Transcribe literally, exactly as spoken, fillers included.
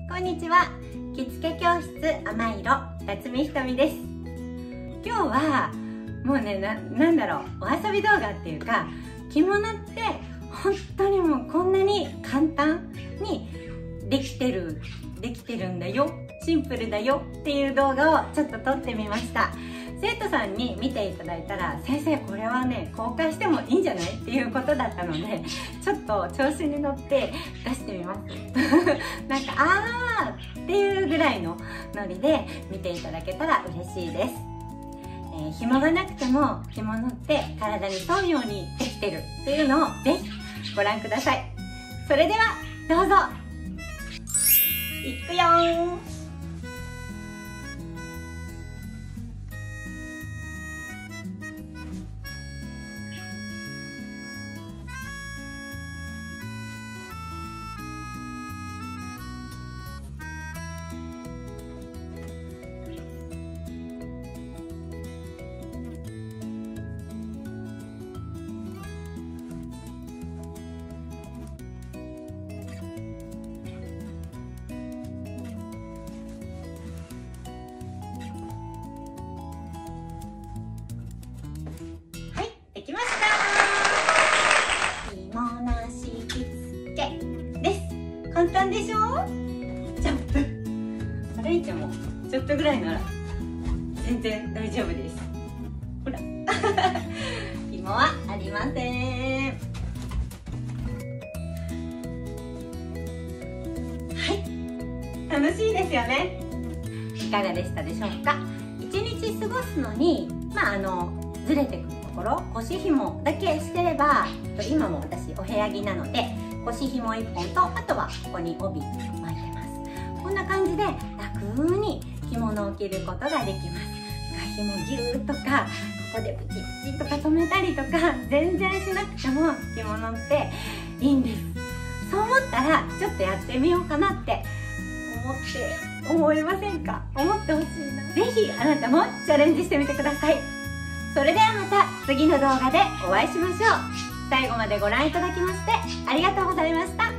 こんにちは。着付け教室甘い色辰巳ひとみです。今日はもうね、な、なんだろう、お遊び動画っていうか、着物って本当にもうこんなに簡単にできてるできてるんだよ、シンプルだよっていう動画をちょっと撮ってみました。生徒さんに見ていただいたら、先生これはね公開してもいいんじゃないっていうことだったので、ちょっと調子に乗って出してみますなんかあーっていうぐらいのノリで見ていただけたら嬉しいです。えー、紐がなくても着物って体に沿うようにできてるっていうのをぜひご覧ください。それではどうぞ。いくよー。できました。着物敷き付けです。簡単でしょ。ジャンプ歩いてもちょっとぐらいなら全然大丈夫です。ほら紐はありません。はい、楽しいですよね。いかがでしたでしょうか。一日過ごすのにまああのずれてくるところ、腰紐だけしてれば、今も私お部屋着なので腰紐いっぽんと、あとはここに帯巻いてます。こんな感じで楽に着物を着ることができます。紐ギューとかここでプチプチとか留めたりとか全然しなくても着物っていいんです。そう思ったらちょっとやってみようかなって思って思いませんか。思ってほしいな。ぜひあなたもチャレンジしてみてください。それではまた次の動画でお会いしましょう。最後までご覧いただきましてありがとうございました。